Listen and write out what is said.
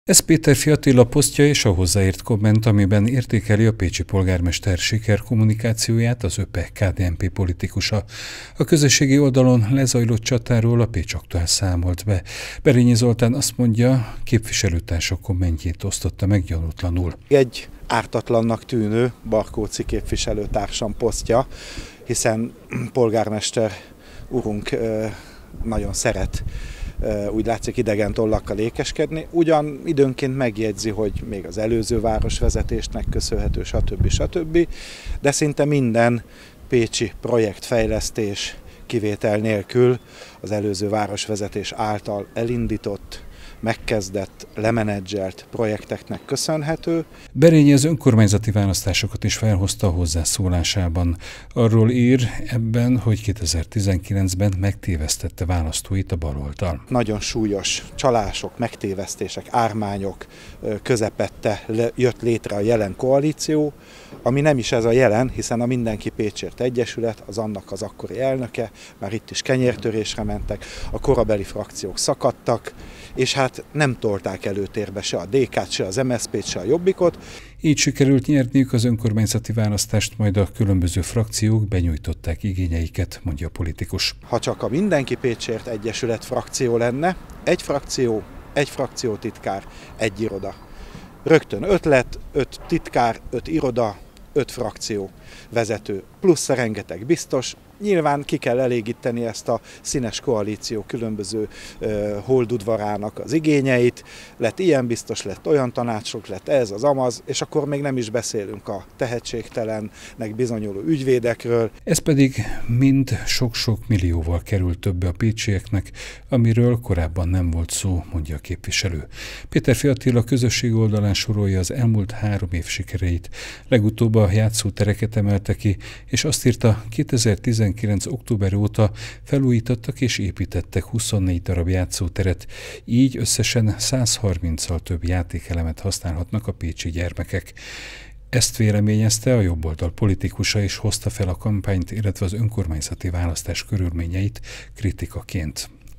Ez Péter Attila posztja és a hozzáírt komment, amiben értékeli a pécsi polgármester sikerkommunikációját az ÖPE KDNP politikusa. A közösségi oldalon lezajlott csatáról a Pécs Aktuál számolt be. Berényi Zoltán azt mondja, képviselőtársak kommentjét osztotta meg gyanútlanul. Egy ártatlannak tűnő Barkóczy képviselőtársam posztja, hiszen polgármester urunk nagyon szeret úgy látszik idegen tollakkal ékeskedni. Ugyan időnként megjegyzi, hogy még az előző városvezetésnek köszönhető, stb. De szinte minden pécsi projektfejlesztés kivétel nélkül az előző városvezetés által elindított, megkezdett, lemenedzselt projekteknek köszönhető. Berényi az önkormányzati választásokat is felhozta a hozzászólásában. Arról ír ebben, hogy 2019-ben megtévesztette választóit a baloldal. Nagyon súlyos csalások, megtévesztések, ármányok közepette jött létre a jelen koalíció, ami nem is ez a jelen, hiszen a Mindenki Pécsért Egyesület, az annak az akkori elnöke, már itt is kenyértörésre mentek, a korabeli frakciók szakadtak, és hát nem tolták előtérbe se a DK-t, se az MSZP-t, se a Jobbikot. Így sikerült nyerniük az önkormányzati választást, majd a különböző frakciók benyújtották igényeiket, mondja a politikus. Ha csak a Mindenki Pécsért Egyesület frakció lenne, egy frakció, egy frakciótitkár, egy iroda. Rögtön 5 lett, 5 titkár, 5 iroda, 5 frakció vezető, plusz rengeteg biztos. Nyilván ki kell elégíteni ezt a színes koalíció különböző holdudvarának az igényeit. Lett ilyen biztos, lett olyan tanácsok, lett ez, az amaz, és akkor még nem is beszélünk a tehetségtelennek bizonyuló ügyvédekről. Ez pedig mind sok-sok millióval került többe a pécsieknek, amiről korábban nem volt szó, mondja a képviselő. Péter Attila közösség oldalán sorolja az elmúlt 3 év sikereit. Legutóbb a játszótereket emelte ki, és azt írta, 2019. október óta felújítottak és építettek 24 darab játszóteret, így összesen 130-szal több játékelemet használhatnak a pécsi gyermekek. Ezt véleményezte a jobboldal politikusa és hozta fel a kampányt, illetve az önkormányzati választás körülményeit kritikaként.